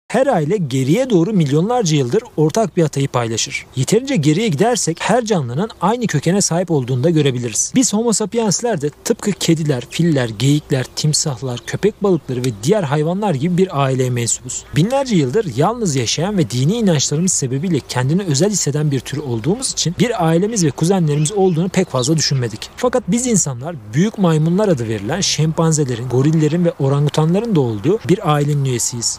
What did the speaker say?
Her aile geriye doğru milyonlarca yıldır ortak bir atayı paylaşır. Yeterince geriye gidersek her canlının aynı kökene sahip olduğunu da görebiliriz. Biz Homo sapiensler de tıpkı kediler, filler, geyikler, timsahlar, köpek balıkları ve diğer hayvanlar gibi bir aileye mensubuz. Binlerce yıldır yalnız yaşayan ve dini inançlarımız sebebiyle kendini özel hisseden bir tür olduğumuz için bir ailemiz ve kuzenlerimiz olduğunu pek fazla düşünmedik. Fakat biz insanlar büyük maymunlar adı verilen şempanzelerin, gorillerin ve orangutanların da olduğu bir ailenin üyesiyiz.